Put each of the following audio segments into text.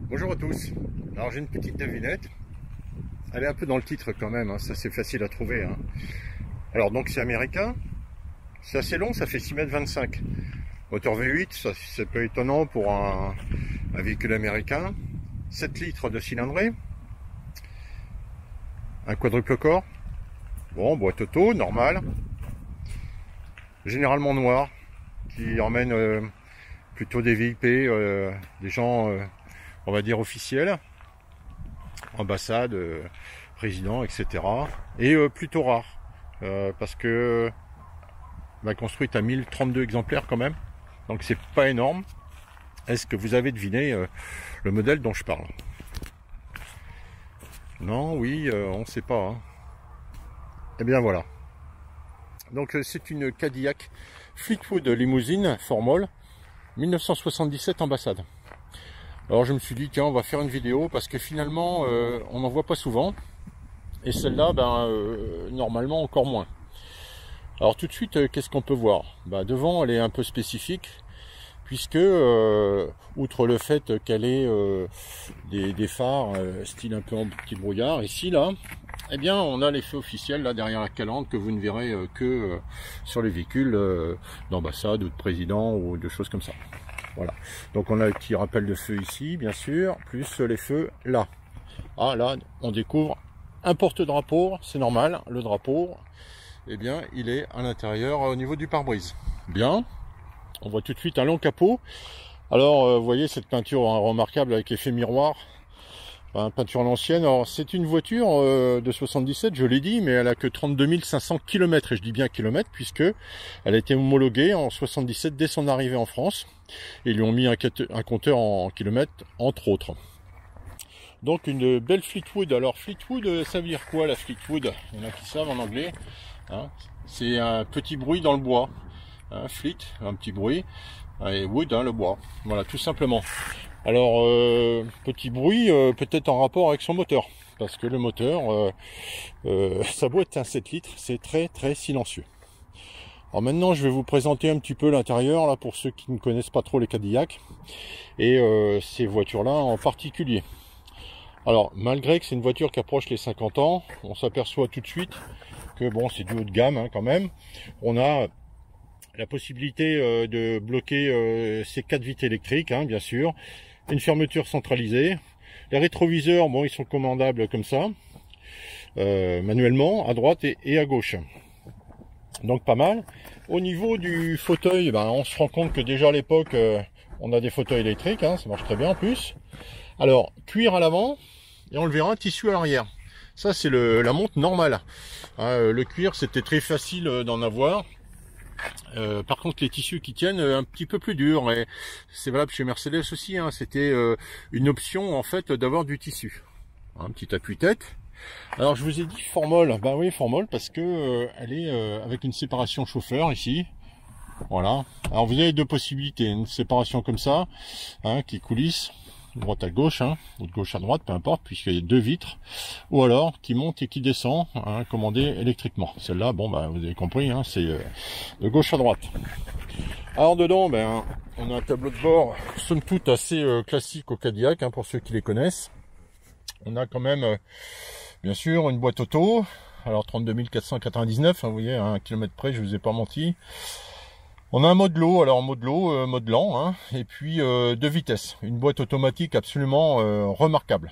Bonjour à tous. Alors j'ai une petite devinette. Elle est un peu dans le titre quand même, hein. Ça c'est facile à trouver, hein. Alors donc c'est américain. C'est assez long, ça fait 6,25 m. Moteur V8, ça c'est peu étonnant pour un véhicule américain. 7 litres de cylindrée. Un quadruple corps. Bon, boîte auto, normal. Généralement noir, qui emmène plutôt des VIP, des gens, on va dire officiels, ambassade, président, etc. Et plutôt rare, parce que construite à 1032 exemplaires quand même, donc c'est pas énorme. Est-ce que vous avez deviné le modèle dont je parle? Non, oui, on ne sait pas, hein. Eh bien voilà. Donc c'est une Cadillac Fleetwood Limousine Formol 1977 ambassade. Alors je me suis dit tiens, on va faire une vidéo parce que finalement on n'en voit pas souvent, et celle-là normalement encore moins. Alors tout de suite, qu'est-ce qu'on peut voir? Devant, elle est un peu spécifique, puisque outre le fait qu'elle ait des phares style un peu en petit brouillard, ici là, eh bien on a l'effet officiel là derrière la calandre que vous ne verrez que sur les véhicules d'ambassade ou de président ou de choses comme ça. Voilà, donc on a le petit rappel de feu ici bien sûr, plus les feux là. Ah là on découvre un porte-drapeau, c'est normal, le drapeau, eh bien il est à l'intérieur au niveau du pare-brise. Bien, on voit tout de suite un long capot. Alors vous voyez cette peinture remarquable avec effet miroir, peinture à l'ancienne. Alors c'est une voiture de 77, je l'ai dit, mais elle a que 32 500 km, et je dis bien kilomètres, puisque elle a été homologuée en 77 dès son arrivée en France. Et ils lui ont mis un compteur en kilomètres, entre autres. Donc une belle Fleetwood. Alors Fleetwood, ça veut dire quoi la Fleetwood? Il y en a qui savent en anglais, hein. C'est un petit bruit dans le bois, hein, Fleet, un petit bruit, et wood, hein, le bois. Voilà, tout simplement. Alors petit bruit peut-être en rapport avec son moteur, parce que le moteur, sa boîte, un 7 litres, c'est très très silencieux. Alors maintenant je vais vous présenter un petit peu l'intérieur là pour ceux qui ne connaissent pas trop les Cadillac et ces voitures là en particulier. Alors malgré que c'est une voiture qui approche les 50 ans, on s'aperçoit tout de suite que bon, c'est du haut de gamme, hein, quand même. On a la possibilité de bloquer ces 4 vitres électriques, hein, bien sûr, une fermeture centralisée. Les rétroviseurs, bon, ils sont commandables comme ça, manuellement, à droite et à gauche. Donc pas mal. Au niveau du fauteuil, on se rend compte que déjà à l'époque, on a des fauteuils électriques, hein, ça marche très bien en plus. Alors, cuir à l'avant, et on le verra, tissu à l'arrière. Ça, c'est la monte normale. Hein, le cuir, c'était très facile d'en avoir. Par contre, les tissus qui tiennent un petit peu plus durs, et c'est valable chez Mercedes aussi, hein, c'était une option en fait d'avoir du tissu. Un petit appui-tête. Alors je vous ai dit Formol, oui Formol parce que elle est avec une séparation chauffeur ici. Voilà. Alors vous avez deux possibilités, une séparation comme ça, hein, qui coulisse droite à gauche, hein, ou de gauche à droite, peu importe, puisqu'il y a 2 vitres, ou alors qui monte et qui descend, hein, commandé électriquement. Celle-là, bon vous avez compris, hein, c'est de gauche à droite. Alors dedans, on a un tableau de bord, somme toute assez classique au Cadillac, hein, pour ceux qui les connaissent. On a quand même bien sûr une boîte auto, alors 32 499, hein, vous voyez, à 1 km près, je vous ai pas menti. On a un mode low, alors mode low, mode lent, hein, et puis 2 vitesses, une boîte automatique absolument remarquable,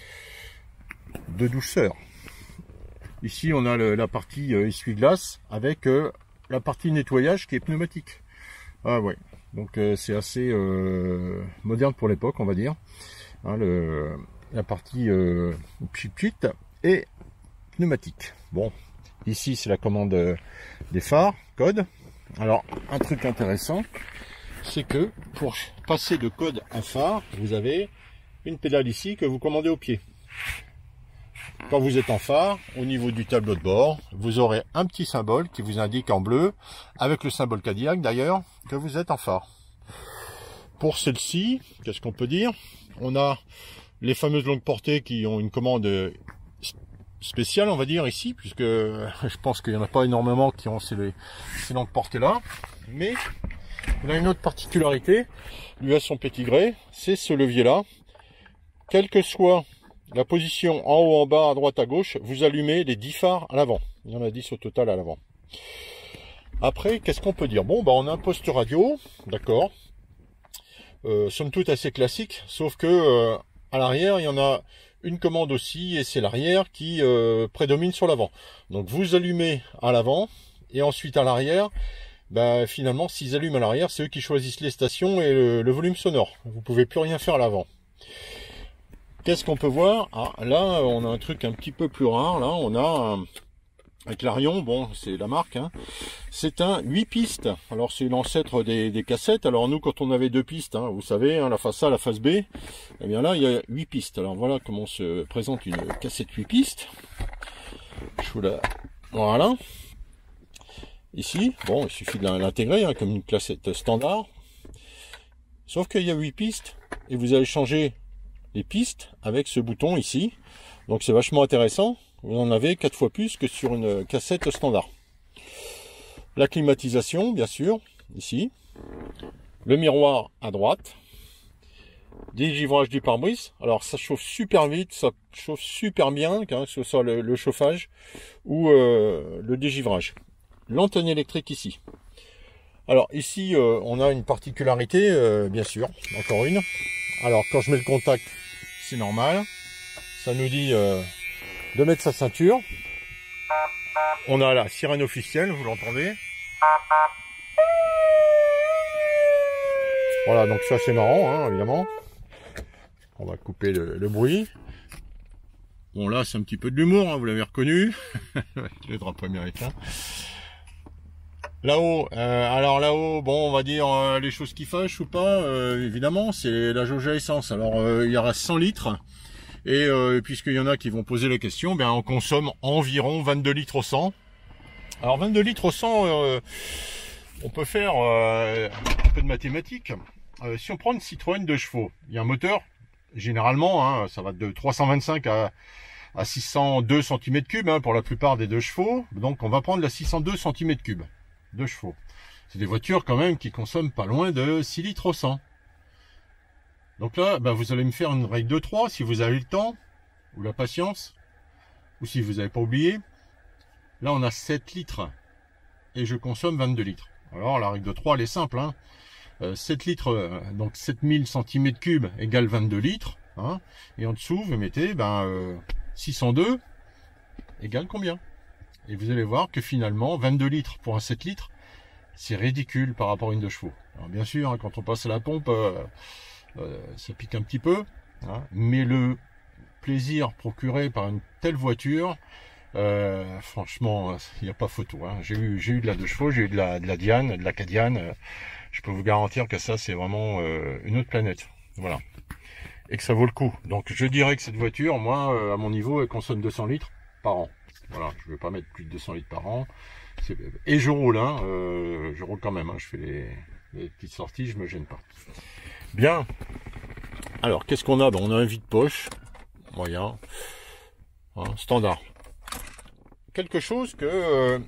de douceur. Ici on a la partie essuie-glace avec la partie nettoyage qui est pneumatique. Ah ouais, donc c'est assez moderne pour l'époque, on va dire, hein, la partie pchit et pneumatique. Bon, ici c'est la commande des phares, code. Alors un truc intéressant, c'est que pour passer de code à phare, vous avez une pédale ici que vous commandez au pied. Quand vous êtes en phare, au niveau du tableau de bord, vous aurez un petit symbole qui vous indique en bleu, avec le symbole Cadillac d'ailleurs, que vous êtes en phare. Pour celle-ci, qu'est-ce qu'on peut dire? On a les fameuses longues portées qui ont une commande spéciale, on va dire, ici, puisque je pense qu'il n'y en a pas énormément qui ont ces longues portées là. Mais on a une autre particularité, lui à son petit gré, c'est ce levier là, quelle que soit la position en haut, en bas, à droite, à gauche, vous allumez les 10 phares à l'avant. Il y en a 10 au total à l'avant. Après, qu'est-ce qu'on peut dire? Bon, bah, on a un poste radio, d'accord. Somme toute assez classique, sauf que à l'arrière, il y en a une commande aussi, et c'est l'arrière qui prédomine sur l'avant. Donc vous allumez à l'avant, et ensuite à l'arrière, bah, finalement, s'ils allument à l'arrière, c'est eux qui choisissent les stations et le volume sonore. Vous pouvez plus rien faire à l'avant. Qu'est-ce qu'on peut voir? Ah, là, on a un truc un petit peu plus rare. Là, on a un Clarion, bon, c'est la marque, hein. C'est un 8 pistes. Alors, c'est l'ancêtre des cassettes. Alors, nous, quand on avait 2 pistes, hein, vous savez, hein, la face A, la face B, eh bien là, il y a 8 pistes. Alors, voilà comment se présente une cassette 8 pistes. Je vous la... Voilà. Ici, bon, il suffit de l'intégrer, hein, comme une cassette standard. Sauf qu'il y a 8 pistes, et vous allez changer les pistes avec ce bouton ici. Donc, c'est vachement intéressant. Vous en avez 4 fois plus que sur une cassette standard. La climatisation, bien sûr, ici. Le miroir à droite. Dégivrage du pare-brise. Alors ça chauffe super vite, ça chauffe super bien, que ce soit le chauffage ou le dégivrage. L'antenne électrique ici. Alors ici, on a une particularité, bien sûr, encore une. Alors quand je mets le contact, c'est normal. Ça nous dit... de mettre sa ceinture. On a la sirène officielle, vous l'entendez. Voilà, donc ça c'est marrant, hein, évidemment. On va couper le bruit. Bon là c'est un petit peu de l'humour, hein, vous l'avez reconnu. Le drapeau américain. Là-haut, alors là-haut, bon on va dire les choses qui fâchent ou pas, évidemment, c'est la jauge à essence. Alors il y aura 100 litres. Et puisqu'il y en a qui vont poser la question, ben on consomme environ 22 litres au 100. Alors 22 litres au 100, on peut faire un peu de mathématiques. Si on prend une Citroën 2 chevaux, il y a un moteur, généralement, hein, ça va de 325 à 602 cm3 hein, pour la plupart des 2 chevaux. Donc on va prendre la 602 cm3, 2 chevaux. C'est des voitures quand même qui consomment pas loin de 6 litres au 100. Donc là, ben vous allez me faire une règle de 3 si vous avez le temps, ou la patience, ou si vous n'avez pas oublié. Là, on a 7 litres, et je consomme 22 litres. Alors, la règle de 3, elle est simple. Hein. 7 litres, donc 7000 cm3 égale 22 litres. Hein. Et en dessous, vous mettez 602 égale combien? Et vous allez voir que finalement, 22 litres pour un 7 litres, c'est ridicule par rapport à une 2 chevaux. Alors bien sûr, hein, quand on passe à la pompe... ça pique un petit peu, hein, mais le plaisir procuré par une telle voiture, franchement, il n'y a pas photo. Hein. J'ai eu de la 2 chevaux, j'ai eu de la Diane, de la Cadiane. Je peux vous garantir que ça, c'est vraiment une autre planète. Voilà. Et que ça vaut le coup. Donc, je dirais que cette voiture, moi, à mon niveau, elle consomme 200 litres par an. Voilà, je ne vais pas mettre plus de 200 litres par an. Et je roule, hein, je roule quand même. Hein, je fais les petites sorties, je me gêne pas. Bien. Alors, qu'est-ce qu'on a? On a un vide-poche, moyen, hein, standard. Quelque chose que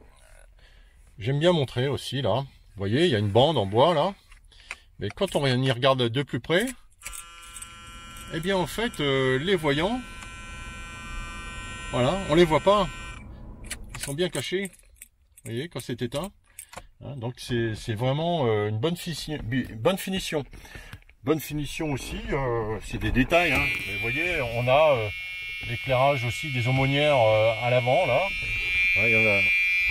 j'aime bien montrer aussi, là. Vous voyez, il y a une bande en bois, là. Mais quand on y regarde de plus près, eh bien, en fait, les voyants, voilà, on les voit pas. Ils sont bien cachés. Vous voyez, quand c'est éteint. Hein, donc, c'est vraiment une bonne finition. Bonne finition aussi, c'est des détails. Hein. Vous voyez, on a l'éclairage aussi des aumônières à l'avant, là. Ouais, il y en a.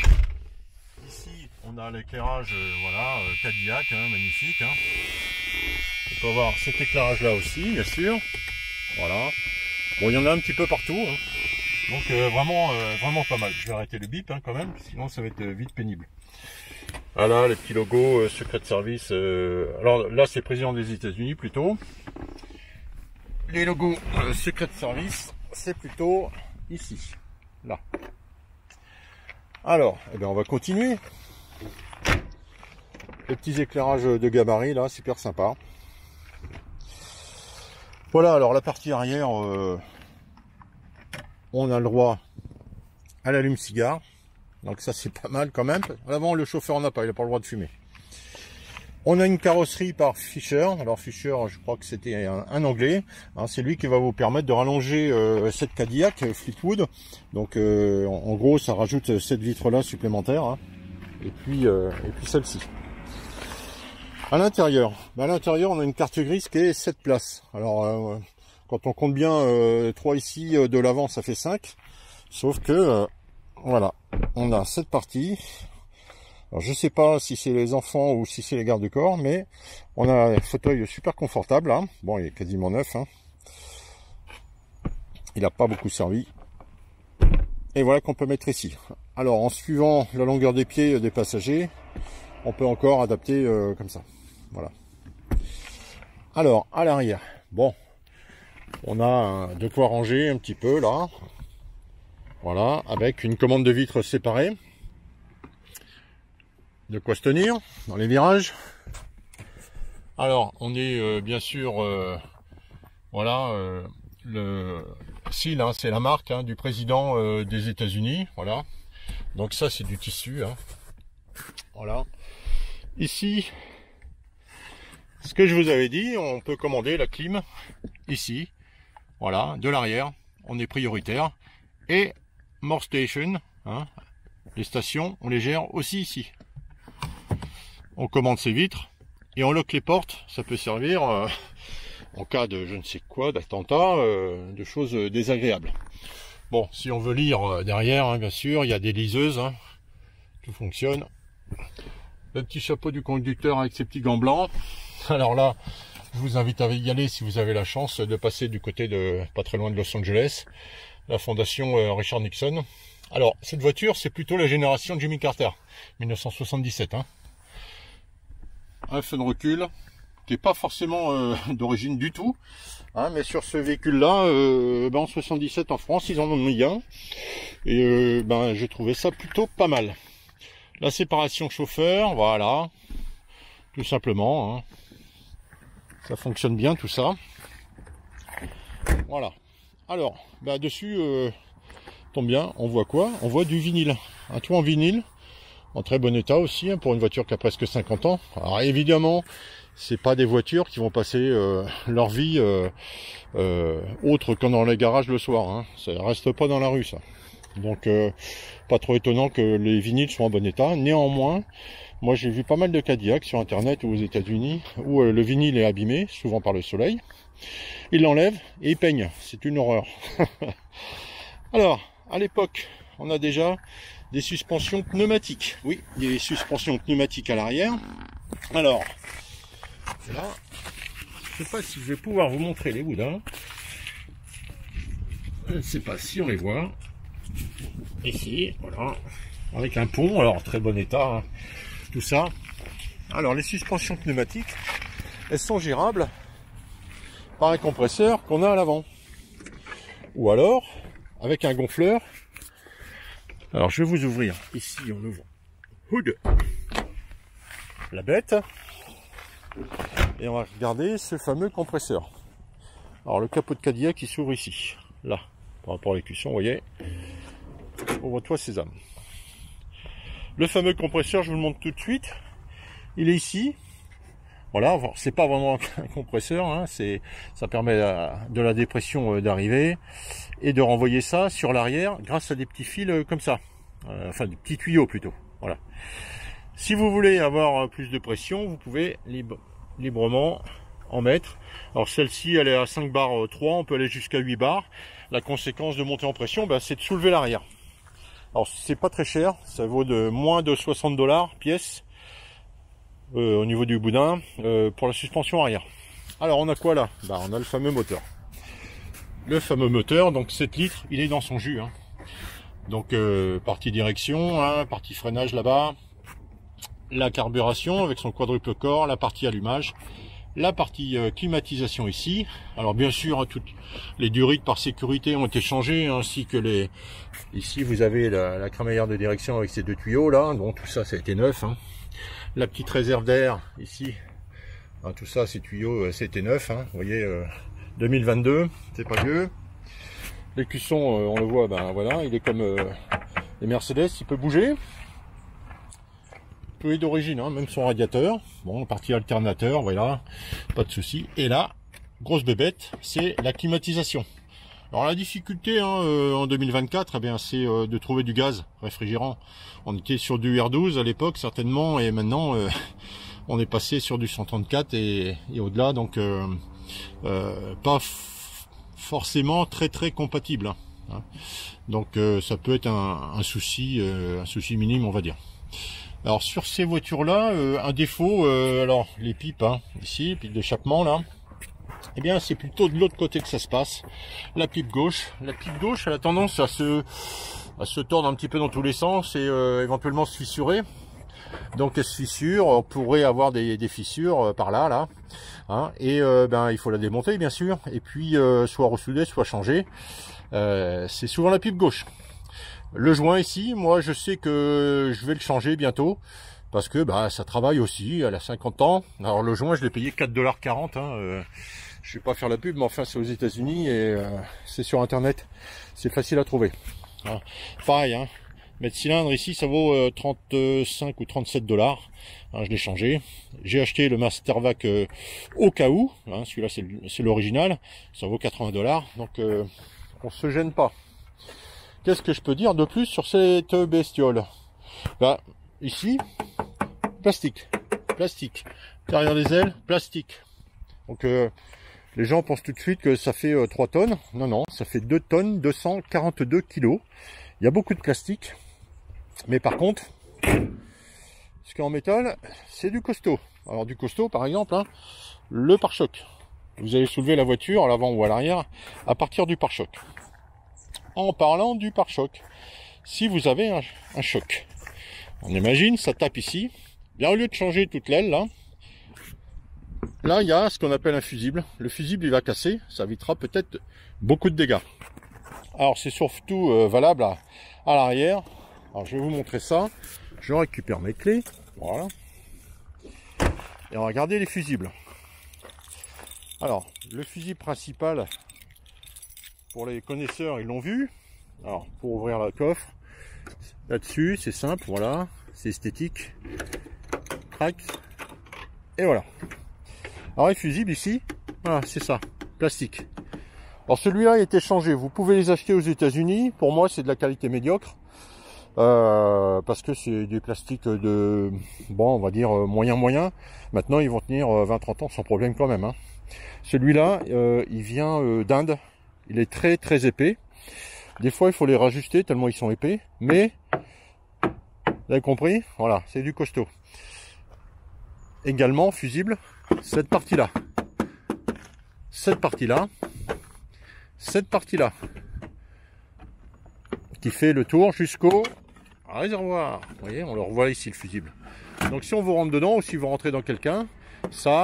Ici, on a l'éclairage, voilà, Cadillac, hein, magnifique. Hein. On peut avoir cet éclairage-là aussi, bien sûr. Voilà. Bon, il y en a un petit peu partout. Hein. Donc, vraiment pas mal. Je vais arrêter le bip, hein, quand même, sinon ça va être vite pénible. Voilà, les petits logos secret de service. Alors là, c'est président des États-Unis plutôt. Les logos secret de service, c'est plutôt ici, là. Alors, eh bien, on va continuer. Les petits éclairages de gabarit là, super sympa. Voilà, alors la partie arrière, on a le droit à l'allume-cigare. Donc ça c'est pas mal quand même. À l'avant le chauffeur n'a pas, il n'a pas le droit de fumer. On a une carrosserie par Fisher. Alors Fisher, je crois que c'était un anglais. Hein, c'est lui qui va vous permettre de rallonger cette Cadillac Fleetwood. Donc en gros, ça rajoute cette vitre là supplémentaire. Hein. Et puis celle-ci. À l'intérieur, on a une carte grise qui est 7 places. Alors quand on compte bien 3 ici de l'avant, ça fait 5. Sauf que voilà, on a cette partie. Alors je sais pas si c'est les enfants ou si c'est les gardes du corps, mais on a un fauteuil super confortable. Hein. Bon, il est quasiment neuf. Hein. Il n'a pas beaucoup servi. Et voilà qu'on peut mettre ici. Alors en suivant la longueur des pieds des passagers, on peut encore adapter comme ça. Voilà. Alors à l'arrière, bon, on a de quoi ranger un petit peu là. Voilà, avec une commande de vitres séparée. De quoi se tenir dans les virages. Alors on est bien sûr voilà le SEAL, hein, c'est la marque hein, du président des États-Unis. Voilà, donc ça c'est du tissu. Hein. Voilà. Ici, ce que je vous avais dit, on peut commander la clim ici. Voilà, de l'arrière, on est prioritaire. Et More Station, hein, les stations, on les gère aussi ici. On commande ses vitres et on lock les portes. Ça peut servir en cas de je ne sais quoi, d'attentat, de choses désagréables. Bon, si on veut lire derrière, hein, bien sûr, il y a des liseuses. Hein, tout fonctionne. Le petit chapeau du conducteur avec ses petits gants blancs. Alors là, je vous invite à y aller si vous avez la chance de passer du côté de, pas très loin de Los Angeles, la fondation Richard Nixon. Alors, cette voiture, c'est plutôt la génération de Jimmy Carter, 1977. Hein. Un feu de recul qui n'est pas forcément d'origine du tout, hein, mais sur ce véhicule-là, en 77 en France, ils en ont mis un, et j'ai trouvé ça plutôt pas mal. La séparation chauffeur, voilà, tout simplement, hein. Ça fonctionne bien tout ça. Voilà. Alors, dessus, tombe bien, on voit quoi? On voit du vinyle, un toit en vinyle. En très bon état aussi, hein, pour une voiture qui a presque 50 ans. Alors évidemment, c'est pas des voitures qui vont passer leur vie autre que dans les garages le soir. Hein. Ça reste pas dans la rue, ça. Donc, pas trop étonnant que les vinyles soient en bon état. Néanmoins, moi j'ai vu pas mal de Cadillac sur Internet ou aux États-Unis où le vinyle est abîmé, souvent par le soleil. Ils l'enlèvent et ils peignent. C'est une horreur. Alors, à l'époque, on a déjà des suspensions pneumatiques. Oui, des suspensions pneumatiques à l'arrière. Alors, là, je ne sais pas si je vais pouvoir vous montrer les boudins. Je ne sais pas si on les voit. Ici, voilà. Avec un pont, alors très bon état, hein, tout ça. Alors, les suspensions pneumatiques, elles sont gérables par un compresseur qu'on a à l'avant. Ou alors, avec un gonfleur. Alors je vais vous ouvrir, ici on ouvre hood, la bête, et on va regarder ce fameux compresseur. Alors le capot de Cadillac il s'ouvre ici, là, par rapport à l'écusson, vous voyez, ouvre-toi sésame. Le fameux compresseur, je vous le montre tout de suite, il est ici. Voilà, c'est pas vraiment un compresseur, hein, ça permet de la dépression d'arriver et de renvoyer ça sur l'arrière grâce à des petits fils comme ça, enfin des petits tuyaux plutôt. Voilà. Si vous voulez avoir plus de pression, vous pouvez librement en mettre. Alors celle-ci, elle est à 5 bars 3, on peut aller jusqu'à 8 bars. La conséquence de monter en pression, c'est de soulever l'arrière. Alors c'est pas très cher, ça vaut de moins de 60 $ pièce. Au niveau du boudin pour la suspension arrière. Alors on a quoi là? On a le fameux moteur. Le fameux moteur, donc 7 litres, il est dans son jus. Hein. Donc partie direction, hein, partie freinage là-bas, la carburation avec son quadruple corps, la partie allumage, la partie climatisation ici. Alors bien sûr, toutes les durites par sécurité ont été changées, ainsi que les... Ici vous avez la crémaillère de direction avec ces deux tuyaux là, donc tout ça, ça a été neuf. Hein. La petite réserve d'air ici, hein, tout ça ces tuyaux c'était neuf, hein, vous voyez 2022, c'est pas vieux. L'écusson on le voit, voilà, il est comme les Mercedes, il peut bouger. peu d'origine, hein, même son radiateur. Bon, partie alternateur, voilà, pas de souci. Et là, grosse bébête, c'est la climatisation. Alors la difficulté en 2024, eh bien, c'est de trouver du gaz réfrigérant. On était sur du R12 à l'époque certainement, et maintenant on est passé sur du 134 et au-delà, donc pas forcément très compatible. Hein. Donc ça peut être un souci minime, on va dire. Alors sur ces voitures-là, un défaut, alors les pipes, hein, ici, pipes d'échappement là. Eh bien, c'est plutôt de l'autre côté que ça se passe. La pipe gauche, elle a tendance à se tordre un petit peu dans tous les sens et éventuellement se fissurer. Donc, elle se fissure, on pourrait avoir des fissures par là, hein, et ben, il faut la démonter, bien sûr, et puis soit ressouder, soit changer. C'est souvent la pipe gauche. Le joint ici, moi, je sais que je vais le changer bientôt. Parce que bah ça travaille aussi, elle a 50 ans. Alors le joint, je l'ai payé 4,40 $. Hein, je vais pas faire la pub, mais enfin c'est aux États-Unis et c'est sur internet. C'est facile à trouver. Alors, pareil, hein, mètre cylindre ici, ça vaut 35 ou 37 $. Hein, je l'ai changé. J'ai acheté le Mastervac au cas où. Hein, celui-là c'est l'original. Ça vaut 80 $. Donc on se gêne pas. Qu'est-ce que je peux dire de plus sur cette bestiole? Bah, ici, plastique, derrière les ailes, plastique. Donc les gens pensent tout de suite que ça fait 3 tonnes. Non, ça fait 2 tonnes 242 kilos. Il y a beaucoup de plastique, mais par contre, ce qui est en métal, c'est du costaud. Alors du costaud, par exemple, hein, le pare-choc. Vous allez soulever la voiture à l'avant ou à l'arrière à partir du pare-choc. En parlant du pare-choc, si vous avez un choc, on imagine, ça tape ici. Bien, au lieu de changer toute l'aile, là, il y a ce qu'on appelle un fusible. Le fusible, il va casser. Ça évitera peut-être beaucoup de dégâts. Alors, c'est surtout valable à l'arrière. Alors, je vais vous montrer ça. Je récupère mes clés. Voilà. Et on va regarder les fusibles. Alors, le fusible principal, pour les connaisseurs, ils l'ont vu. Alors, pour ouvrir le coffre, là-dessus, c'est simple, voilà, c'est esthétique. Crac. Et voilà. Alors les fusibles ici, voilà, c'est ça, plastique. Alors celui-là a été changé, vous pouvez les acheter aux États-Unis. Pour moi, c'est de la qualité médiocre. Parce que c'est des plastiques de, bon, on va dire moyen. Maintenant, ils vont tenir 20-30 ans sans problème quand même. Hein. Celui-là, il vient d'Inde. Il est très épais. Des fois, il faut les rajuster tellement ils sont épais. Mais, vous avez compris, voilà, c'est du costaud. Également, fusible, cette partie-là. Cette partie-là. Cette partie-là. Qui fait le tour jusqu'au réservoir. Vous voyez, on le revoit ici, le fusible. Donc, si on vous rentre dedans ou si vous rentrez dans quelqu'un, ça,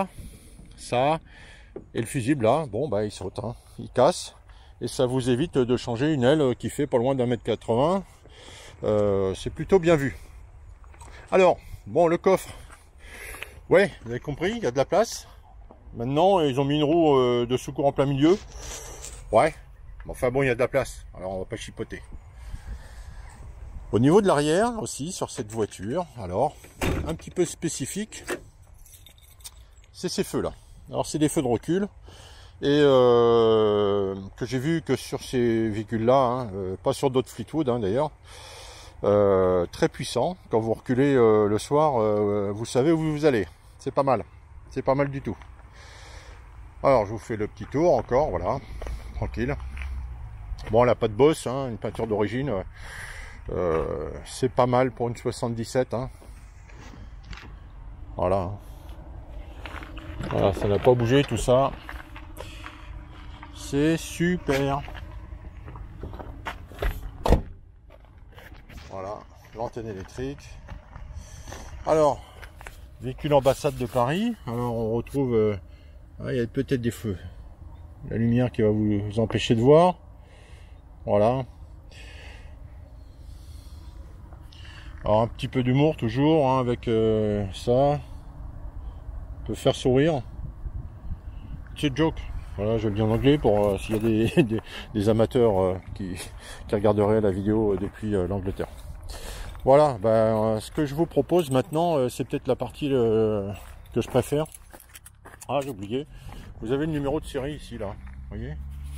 et le fusible là, bon, bah, il saute, hein, il casse. Et ça vous évite de changer une aile qui fait pas loin d'1,80 m. C'est plutôt bien vu. Alors, bon, le coffre. Ouais, vous avez compris, il y a de la place. Maintenant, ils ont mis une roue de secours en plein milieu. Ouais, enfin bon, il y a de la place. Alors, on va pas chipoter. Au niveau de l'arrière aussi, sur cette voiture, alors, un petit peu spécifique, c'est ces feux là. Alors, c'est des feux de recul. Et que j'ai vu que sur ces véhicules-là, hein, pas sur d'autres Fleetwood hein, d'ailleurs, très puissant. Quand vous reculez le soir, vous savez où vous allez. C'est pas mal du tout. Alors je vous fais le petit tour encore, voilà, tranquille. Bon, elle n'a pas de bosse, hein, une peinture d'origine. C'est pas mal pour une 77. Hein. Voilà, ça n'a pas bougé tout ça. C'est super. Voilà, l'antenne électrique. Alors, véhicule ambassade de Paris. Alors, on retrouve... il y a peut-être des feux. La lumière qui va vous empêcher de voir. Voilà. Alors, un petit peu d'humour toujours, hein, avec ça. Peut faire sourire. C'est joke. Voilà, je le dis en anglais pour s'il y a des amateurs qui regarderaient la vidéo depuis l'Angleterre. Voilà, ben, ce que je vous propose maintenant, c'est peut-être la partie que je préfère. Ah, j'ai oublié. Vous avez le numéro de série ici, là. Vous voyez?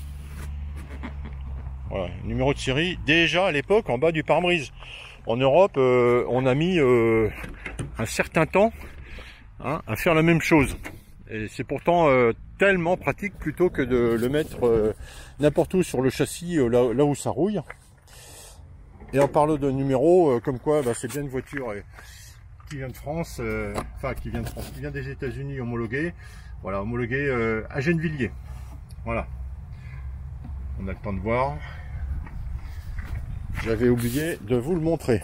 Voilà, numéro de série. Déjà à l'époque, en bas du pare-brise. En Europe, on a mis un certain temps à faire la même chose. Et c'est pourtant tellement pratique plutôt que de le mettre n'importe où sur le châssis, là où ça rouille. Et en parlant de numéro, comme quoi bah, c'est bien une voiture qui vient de France, qui vient des États-Unis homologuée. Voilà, homologuée à Gennevilliers. Voilà. On a le temps de voir. J'avais oublié de vous le montrer.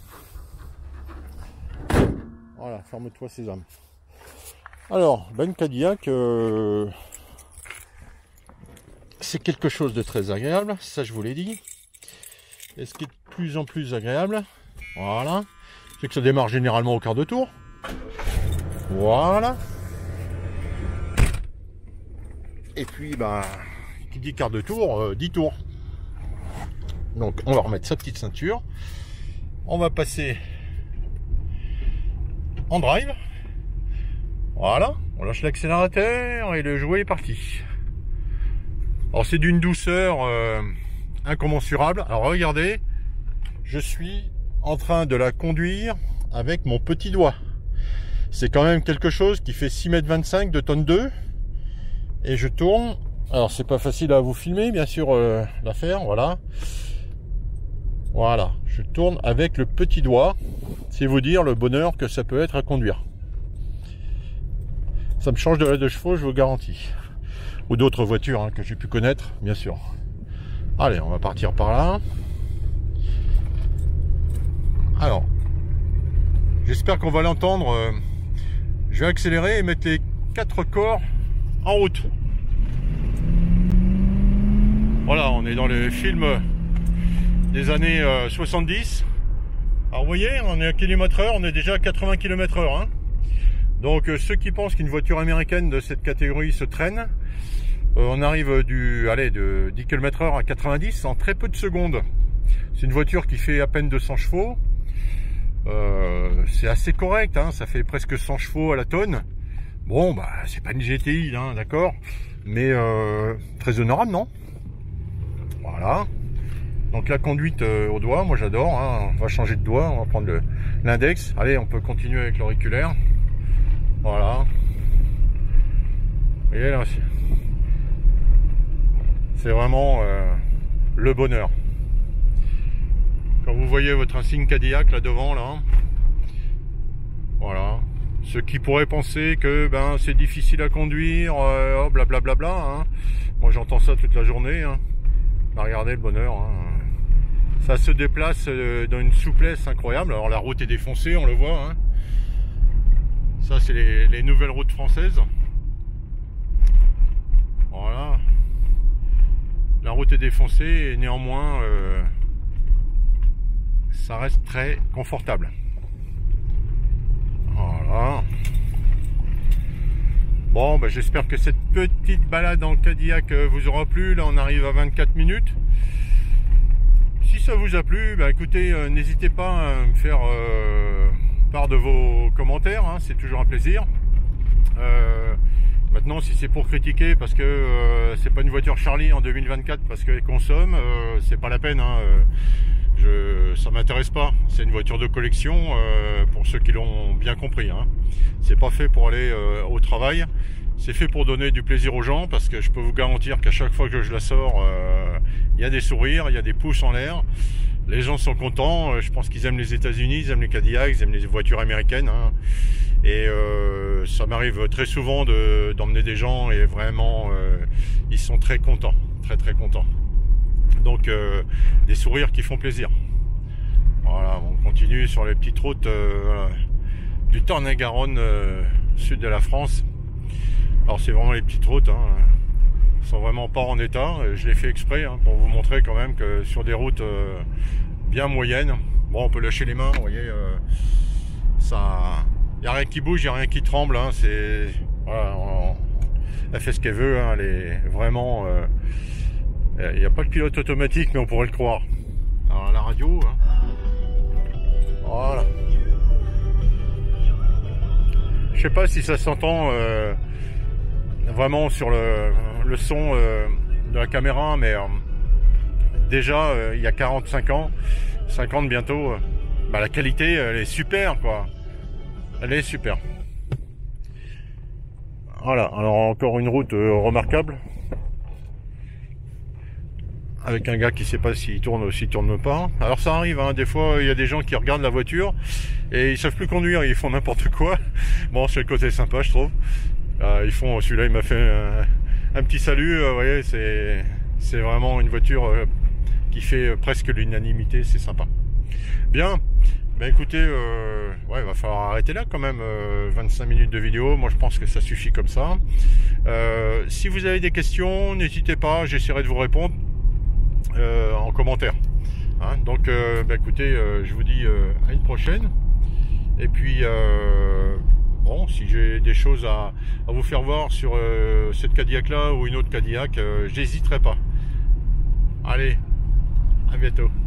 Voilà, ferme-toi Sésame. Alors, ben Cadillac, c'est quelque chose de très agréable, ça je vous l'ai dit. Et ce qui est de plus en plus agréable, voilà, c'est que ça démarre généralement au quart de tour. Voilà. Et puis, bah, qui dit quart de tour, 10 tours. Donc, on va remettre sa petite ceinture. On va passer en drive. Voilà, on lâche l'accélérateur et le jouet est parti. Alors, c'est d'une douceur incommensurable. Alors regardez, je suis en train de la conduire avec mon petit doigt. C'est quand même quelque chose qui fait 6,25 m de tonne 2. Et je tourne. Alors c'est pas facile à vous filmer, bien sûr, la faire, voilà. Voilà, je tourne avec le petit doigt. C'est vous dire le bonheur que ça peut être à conduire. Ça me change de la de chevaux, je vous garantis. Ou d'autres voitures que j'ai pu connaître, bien sûr. Allez, on va partir par là. Alors, j'espère qu'on va l'entendre. Je vais accélérer et mettre les 4 corps en route. Voilà, on est dans le film des années 70. Alors vous voyez, on est à km/h, on est déjà à 80 km/h. Hein. Donc ceux qui pensent qu'une voiture américaine de cette catégorie se traîne, on arrive de 10 km/h à 90 en très peu de secondes. C'est une voiture qui fait à peine 200 chevaux. C'est assez correct, hein, ça fait presque 100 chevaux à la tonne. Bon, bah c'est pas une GTI, hein, d'accord, mais très honorable, non? Voilà. Donc la conduite au doigt, moi j'adore. Hein. On va changer de doigt, on va prendre l'index. Allez, on peut continuer avec l'auriculaire. Voilà. Vous voyez là, c'est vraiment le bonheur. Quand vous voyez votre insigne Cadillac là devant, là, voilà. Ceux qui pourraient penser que ben c'est difficile à conduire, blablabla. Hein. Moi j'entends ça toute la journée. Hein. Bah, regardez le bonheur. Hein. Ça se déplace dans une souplesse incroyable. Alors la route est défoncée, on le voit. Hein. Ça c'est les nouvelles routes françaises. Voilà. La route est défoncée et néanmoins ça reste très confortable. Voilà. Bon, bah, j'espère que cette petite balade en Cadillac vous aura plu. Là, on arrive à 24 minutes. Si ça vous a plu, bah, écoutez, n'hésitez pas à me faire part de vos commentaires. Hein, c'est toujours un plaisir. Maintenant, si c'est pour critiquer parce que c'est pas une voiture Charlie en 2024 parce qu'elle consomme, c'est pas la peine. Hein, ça m'intéresse pas. C'est une voiture de collection pour ceux qui l'ont bien compris. Hein. C'est pas fait pour aller au travail. C'est fait pour donner du plaisir aux gens parce que je peux vous garantir qu'à chaque fois que je la sors, il y a des sourires, il y a des pouces en l'air. Les gens sont contents. Je pense qu'ils aiment les États-Unis, ils aiment les Cadillacs, ils aiment les voitures américaines. Hein. Et ça m'arrive très souvent d'emmener des gens et vraiment ils sont très contents, très contents. Donc des sourires qui font plaisir. Voilà, on continue sur les petites routes du Tarn-et-Garonne, sud de la France. Alors c'est vraiment les petites routes, hein, sont vraiment pas en état. Je l'ai fait exprès hein, pour vous montrer quand même que sur des routes bien moyennes, bon on peut lâcher les mains, vous voyez, ça, y a rien qui bouge, y a rien qui tremble. Hein, c'est voilà, elle fait ce qu'elle veut, hein, elle est vraiment. Il n'y a pas de pilote automatique, mais on pourrait le croire. Alors la radio, hein. Voilà. Je sais pas si ça s'entend vraiment sur le son de la caméra, mais déjà il y a 45 ans, 50 bientôt, bah, la qualité elle est super quoi. Elle est super. Voilà, alors encore une route remarquable. Avec un gars qui sait pas s'il tourne ou s'il tourne pas. Alors ça arrive, hein, des fois il y a des gens qui regardent la voiture et ils savent plus conduire, ils font n'importe quoi. Bon, c'est le côté sympa je trouve. Ils font, celui-là il m'a fait un petit salut, vous voyez, c'est vraiment une voiture qui fait presque l'unanimité, c'est sympa. Bien, ben écoutez, ouais, il va falloir arrêter là quand même, 25 minutes de vidéo, moi je pense que ça suffit comme ça. Si vous avez des questions, n'hésitez pas, j'essaierai de vous répondre en commentaire. Hein, donc, ben écoutez, je vous dis à une prochaine. Et puis, bon, si j'ai des choses à vous faire voir sur cette Cadillac là ou une autre Cadillac, j'hésiterai pas. Allez, à bientôt.